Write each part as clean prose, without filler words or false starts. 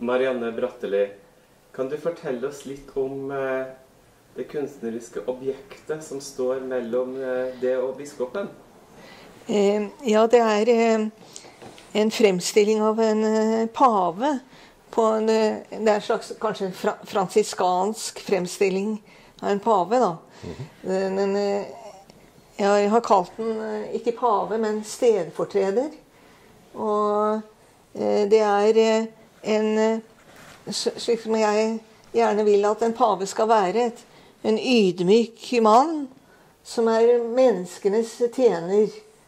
Marianne Bratteli, kan du fortelle oss litt om det kunstneriske objektet som står mellom det og biskopen? Ja, det en fremstilling av en pave. Det en slags kanskje fransiskansk fremstilling av en pave, da. Jeg har kalt den ikke pave, men stedfortreder. Og det slik som jeg gjerne vil at en pave skal være, en ydmyk mann som menneskenes tjener.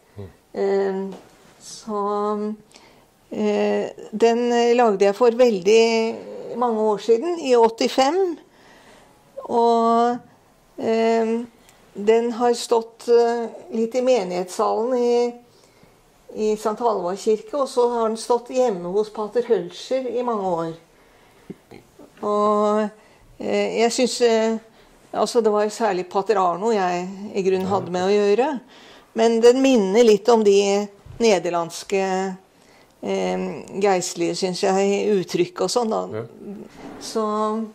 Den lagde jeg for veldig mange år siden, i 85. Og den har stått litt i menighetssalen i St. Halvard kirke, og så har den stått hjemme hos pater Hølscher i mange år. Og jeg synes, altså det var jo særlig pater Arno jeg i grunnen hadde med å gjøre, men den minner litt om de nederlandske geistlige, synes jeg, uttrykk og sånn da. Ja. Så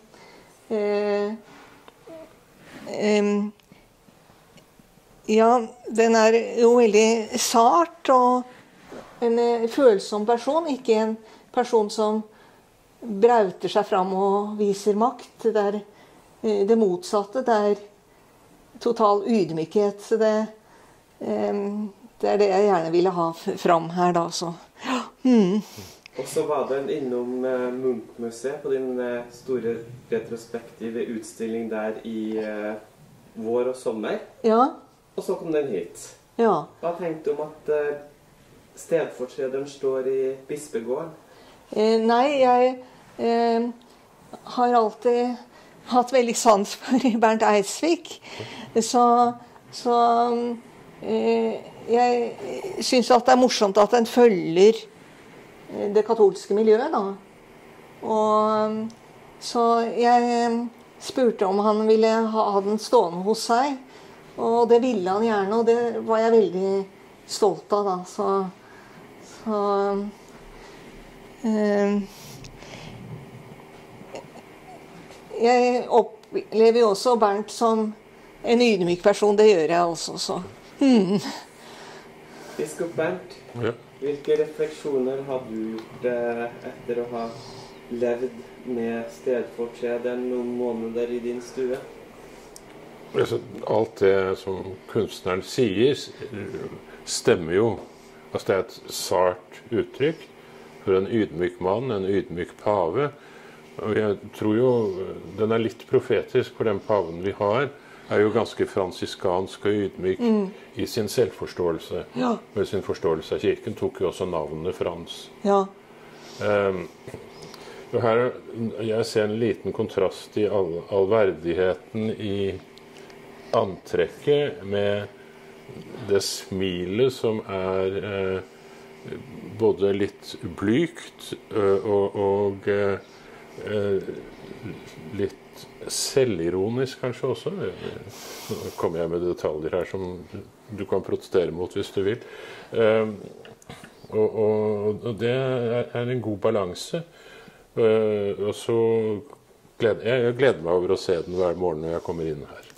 ja, den jo veldig sart og en følsom person, ikke en person som brauter seg fram og viser makt. Det det motsatte, det total ydmykhet. Så det det jeg gjerne ville ha fram her da, så. Og så var den innom Munch-museet på din store retrospektive utstilling der i vår og sommer. Ja. Og så kom den hit. Ja. Hva tenkte du om at stedfortrederen står i bispegården? Nei, jeg har alltid hatt veldig sans for Bernt Eidsvik. Så jeg synes at det morsomt at den følger det katolske miljøet, da. Og så jeg spurte om han ville ha den stående hos seg. Og det ville han gjerne, og det var jeg veldig stolt av, da. Jeg opplever jo også Bernt som en ydmyk person, det gjør jeg også, så. Biskop Bernt, hvilke refleksjoner har du gjort etter å ha levd med stedfortrederen noen måneder i din stue? Alt det som kunstneren sier, stemmer jo. Altså det et sart uttrykk for en ydmyk mann, en ydmyk pave. Og jeg tror jo den litt profetisk, for den paven vi har, jo ganske fransiskansk og ydmyk i sin selvforståelse. Ja. Med sin forståelse av kirken tok jo også navnet Frans. Ja. Og her jeg ser en liten kontrast i allverdigheten i antrekket med det smilet som både litt blygt og litt selvironisk kanskje også. Nå kommer jeg med detaljer her som du kan protestere mot hvis du vil. Og det en god balanse. Og så gleder jeg meg over å se den hver morgen når jeg kommer inn her.